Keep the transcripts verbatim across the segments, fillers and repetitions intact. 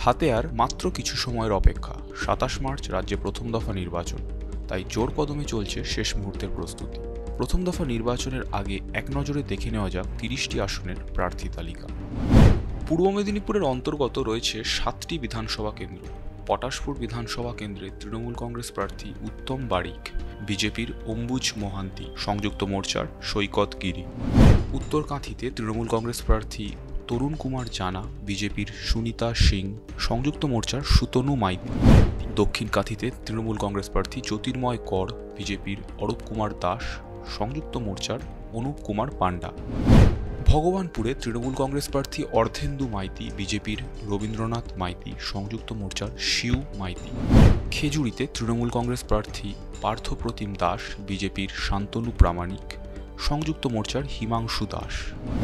হাতে আর মাত্র কিছু সময়ের অপেক্ষা। সাতাশ মার্চ রাজ্যে প্রথম দফা নির্বাচন, তাই জোর কদমে চলছে শেষ মুহূর্তের প্রস্তুতি। প্রথম দফা নির্বাচনের আগে এক নজরে দেখে নেওয়া যাক তিরিশটি আসনের প্রার্থী তালিকা। পূর্ব মেদিনীপুরের অন্তর্গত রয়েছে সাতটি বিধানসভা কেন্দ্র। পটাশপুর বিধানসভা কেন্দ্রে তৃণমূল কংগ্রেস প্রার্থী উত্তম বারিক, বিজেপির অম্বুজ মোহান্তি, সংযুক্ত মোর্চার সৈকত গিরি। উত্তর কাঁথিতে তৃণমূল কংগ্রেস প্রার্থী তরুণ কুমার জানা, বিজেপির সুনিতা সিং, সংযুক্ত মোর্চার সুতনু মাইতি। দক্ষিণ কাঁথিতে তৃণমূল কংগ্রেস প্রার্থী জ্যোতির্ময় কর, বিজেপির অরূপ কুমার দাস, সংযুক্ত মোর্চার অনুপ কুমার পান্ডা। ভগবানপুরে তৃণমূল কংগ্রেস প্রার্থী অর্ধেন্দু মাইতি, বিজেপির রবীন্দ্রনাথ মাইতি, সংযুক্ত মোর্চার শিউ মাইতি। খেজুরিতে তৃণমূল কংগ্রেস প্রার্থী পার্থপ্রতিম দাস, বিজেপির শান্তনু প্রামাণিক, সংযুক্ত মোর্চার হিমাংশু দাস।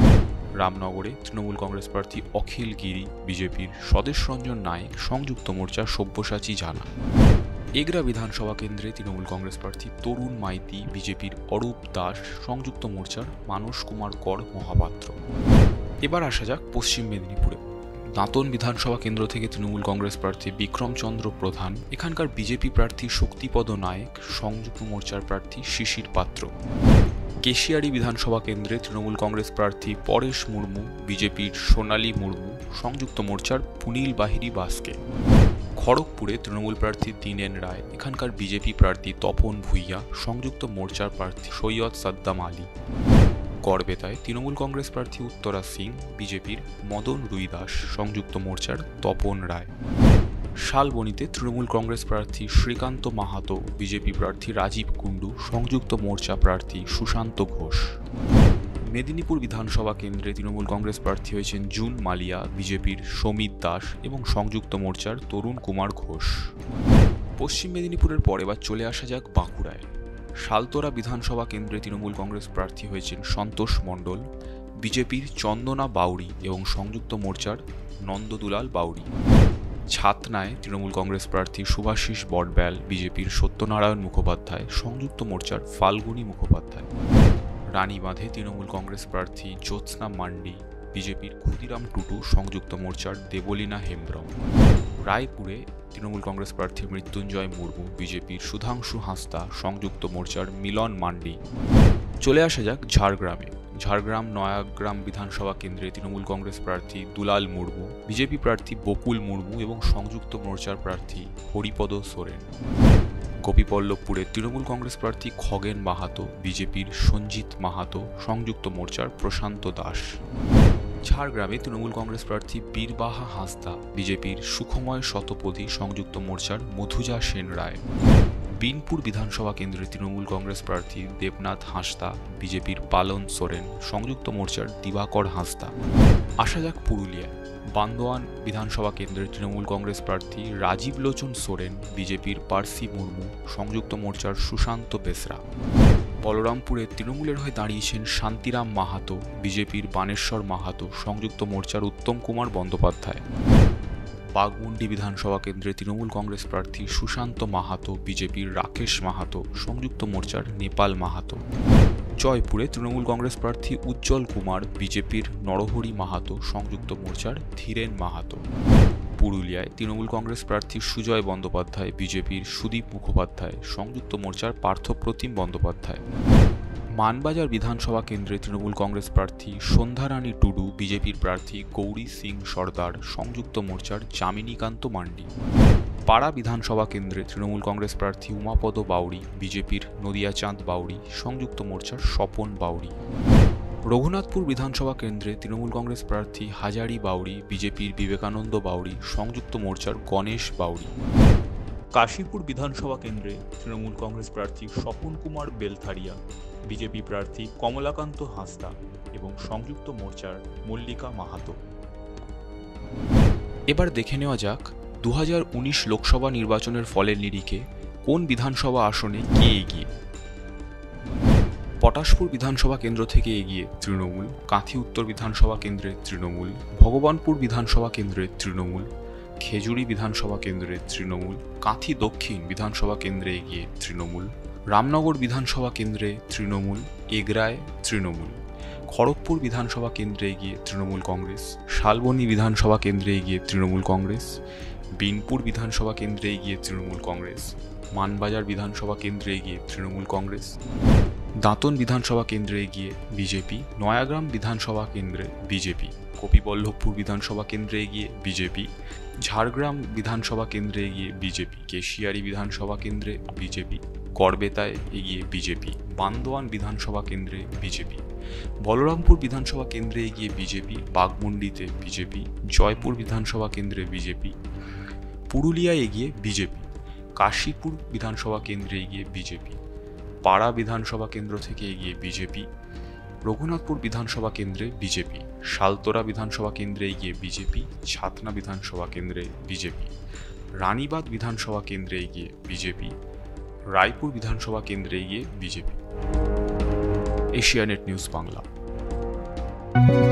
রামনগরে তৃণমূল কংগ্রেস প্রার্থী অখিল গিরি, বিজেপির স্বদেশ রঞ্জন নায়েক, সংযুক্ত মোর্চার সব্যসাচী জানা। এগরা বিধানসভা কেন্দ্রে তৃণমূল কংগ্রেস প্রার্থী তরুণ মাইতি, বিজেপির অরূপ দাস, সংযুক্ত মোর্চার মানস কুমার কর মহাপাত্র। এবার আসা যাক পশ্চিম মেদিনীপুরে। দাঁতন বিধানসভা কেন্দ্র থেকে তৃণমূল কংগ্রেস প্রার্থী বিক্রমচন্দ্র প্রধান, এখানকার বিজেপি প্রার্থী শক্তিপদ নায়েক, সংযুক্ত মোর্চার প্রার্থী শিশির পাত্র। কেশিয়ারি বিধানসভা কেন্দ্রে তৃণমূল কংগ্রেস প্রার্থী পরেশ মুর্মু, বিজেপির সোনালী মুর্মু, সংযুক্ত মোর্চার পুনিল বাহিনী বাসকে। খড়গপুরে তৃণমূল প্রার্থী দীনেন রায়, এখানকার বিজেপি প্রার্থী তপন ভূঁইয়া, সংযুক্ত মোর্চার প্রার্থী সৈয়দ সাদ্দাম আলী। গড়বেতায় তৃণমূল কংগ্রেস প্রার্থী উত্তরা সিং, বিজেপির মদন রুইদাস, সংযুক্ত মোর্চার তপন রায়। শালবনীতে তৃণমূল কংগ্রেস প্রার্থী শ্রীকান্ত মাহাতো, বিজেপি প্রার্থী রাজীব কুণ্ডু, সংযুক্ত মোর্চা প্রার্থী সুশান্ত ঘোষ। মেদিনীপুর বিধানসভা কেন্দ্রে তৃণমূল কংগ্রেস প্রার্থী হয়েছেন জুন মালিয়া, বিজেপির সমিত দাস এবং সংযুক্ত মোর্চার তরুণ কুমার ঘোষ। পশ্চিম মেদিনীপুরের পর এবার চলে আসা যাক বাঁকুড়ায়। শালতোরা বিধানসভা কেন্দ্রে তৃণমূল কংগ্রেস প্রার্থী হয়েছেন সন্তোষ মণ্ডল, বিজেপির চন্দনা বাউরি এবং সংযুক্ত মোর্চার নন্দদুলাল বাউরি। ছাতনায় তৃণমূল কংগ্রেস প্রার্থী শুভাশিস বটব্যাল, বিজেপির সত্যনারায়ণ মুখোপাধ্যায়, সংযুক্ত মোর্চার ফাল্গুনী মুখোপাধ্যায়। রানীবাঁধে তৃণমূল কংগ্রেস প্রার্থী জ্যোৎস্না মান্ডি, বিজেপির ক্ষুদিরাম টুটু, সংযুক্ত মোর্চার দেবলীনা হেমব্রম। রায়পুরে তৃণমূল কংগ্রেস প্রার্থী মৃত্যুঞ্জয় মুর্মু, বিজেপির সুধাংশু হাঁসদা, সংযুক্ত মোর্চার মিলন মান্ডি। চলে আসা যাক ঝাড়গ্রামে। ঝাড়গ্রাম নয়াগ্রাম বিধানসভা কেন্দ্রে তৃণমূল কংগ্রেস প্রার্থী দুলাল মুর্মু, বিজেপি প্রার্থী বকুল মুর্মু এবং সংযুক্ত মোর্চার প্রার্থী হরিপদ সোরেন। গোপীবল্লভপুরে তৃণমূল কংগ্রেস প্রার্থী খগেন মাহাতো, বিজেপির সঞ্জিত মাহাতো, সংযুক্ত মোর্চার প্রশান্ত দাস। ঝাড়গ্রামে তৃণমূল কংগ্রেস প্রার্থী বীরবাহা হাঁসদা, বিজেপির সুখময় শতপথী, সংযুক্ত মোর্চার মধুজা সেন রায়। বিনপুর বিধানসভা কেন্দ্রে তৃণমূল কংগ্রেস প্রার্থী দেবনাথ হাঁসদা, বিজেপির পালন সোরেন, সংযুক্ত মোর্চার দিবাকর হাঁসদা। আসা যাক পুরুলিয়ায়। বান্দোয়ান বিধানসভা কেন্দ্রের তৃণমূল কংগ্রেস প্রার্থী রাজীব লোচন সোরেন, বিজেপির পার্সি মুর্মু, সংযুক্ত মোর্চার সুশান্ত বেসরা। বলরামপুরে তৃণমূলের হয়ে দাঁড়িয়েছেন শান্তিরাম মাহাতো, বিজেপির বানেশ্বর মাহাতো, সংযুক্ত মোর্চার উত্তম কুমার বন্দ্যোপাধ্যায়। বাগমুন্ডি বিধানসভা কেন্দ্রে তৃণমূল কংগ্রেস প্রার্থী সুশান্ত মাহাতো, বিজেপির রাকেশ মাহাতো, সংযুক্ত মোর্চার নেপাল মাহাতো। জয়পুরে তৃণমূল কংগ্রেস প্রার্থী উজ্জ্বল কুমার, বিজেপির নরহরি মাহাতো, সংযুক্ত মোর্চার ধীরেন মাহাতো। পুরুলিয়ায় তৃণমূল কংগ্রেস প্রার্থী সুজয় বন্দ্যোপাধ্যায়, বিজেপির সুদীপ মুখোপাধ্যায়, সংযুক্ত মোর্চার পার্থপ্রতিম বন্দ্যোপাধ্যায়। মানবাজার বিধানসভা কেন্দ্রে তৃণমূল কংগ্রেস প্রার্থী সন্ধ্যারানী টুডু, বিজেপির প্রার্থী গৌরী সিং সর্দার, সংযুক্ত মোর্চার যামিনীকান্ত মান্ডি। পাড়া বিধানসভা কেন্দ্রে তৃণমূল কংগ্রেস প্রার্থী উমাপদ বাউরি, বিজেপির নদিয়াচাঁদ বাউরি, সংযুক্ত মোর্চার স্বপন বাউরি। রঘুনাথপুর বিধানসভা কেন্দ্রে তৃণমূল কংগ্রেস প্রার্থী হাজারি বাউরি, বিজেপির বিবেকানন্দ বাউরি, সংযুক্ত মোর্চার গণেশ বাউরি। কাশীপুর বিধানসভা কেন্দ্রে তৃণমূল কংগ্রেস প্রার্থী স্বপন কুমার বেলথারিয়া, বিজেপি প্রার্থী কমলাকান্ত হাঁসদা এবং সংযুক্ত মোর্চার মল্লিকা মাহাতো। এবার দেখে নেওয়া যাক দু হাজার উনিশ লোকসভা নির্বাচনের ফলের নিরিখে কোন বিধানসভা আসনে কে এগিয়ে। পটাশপুর বিধানসভা কেন্দ্র থেকে এগিয়ে তৃণমূল, কাঁথি উত্তর বিধানসভা কেন্দ্রে তৃণমূল, ভগবানপুর বিধানসভা কেন্দ্রে তৃণমূল, খেজুরি বিধানসভা কেন্দ্রে তৃণমূল, কাঁথি দক্ষিণ বিধানসভা কেন্দ্রে এগিয়ে তৃণমূল, রামনগর বিধানসভা কেন্দ্রে তৃণমূল, এগরায় তৃণমূল। খড়গপুর বিধানসভা কেন্দ্রে এগিয়ে তৃণমূল কংগ্রেস, শালবনী বিধানসভা কেন্দ্রে এগিয়ে তৃণমূল কংগ্রেস, বিনপুর বিধানসভা কেন্দ্রে এগিয়ে তৃণমূল কংগ্রেস, মানবাজার বিধানসভা কেন্দ্রে এগিয়ে তৃণমূল কংগ্রেস, দাঁতন বিধানসভা কেন্দ্রে এগিয়ে বিজেপি, নয়াগ্রাম বিধানসভা কেন্দ্রে বিজেপি, গোপীবল্লভপুর বিধানসভা কেন্দ্রে এগিয়ে বিজেপি, ঝাড়গ্রাম বিধানসভা কেন্দ্রে এগিয়ে বিজেপি, কেশিয়ারি বিধানসভা কেন্দ্রে বিজেপি, গড়বেতায় এগিয়ে বিজেপি, বান্দোয়ান বিধানসভা কেন্দ্রে বিজেপি, বলরামপুর বিধানসভা কেন্দ্রে এগিয়ে বিজেপি, বাঘমুন্ডিতে বিজেপি, জয়পুর বিধানসভা কেন্দ্রে বিজেপি, পুরুলিয়ায় এগিয়ে বিজেপি, কাশীপুর বিধানসভা কেন্দ্রে এগিয়ে বিজেপি, পাড়া বিধানসভা কেন্দ্র থেকে এগিয়ে বিজেপি, রঘুনাথপুর বিধানসভা কেন্দ্রে বিজেপি, শালতোরা বিধানসভা কেন্দ্রে এগিয়ে বিজেপি, ছাতনা বিধানসভা কেন্দ্রে বিজেপি, রানীবাঁধ বিধানসভা কেন্দ্রে এগিয়ে বিজেপি, রায়পুর বিধানসভা কেন্দ্রে এগিয়ে বিজেপি। এশিয়ানেট নিউজ বাংলা।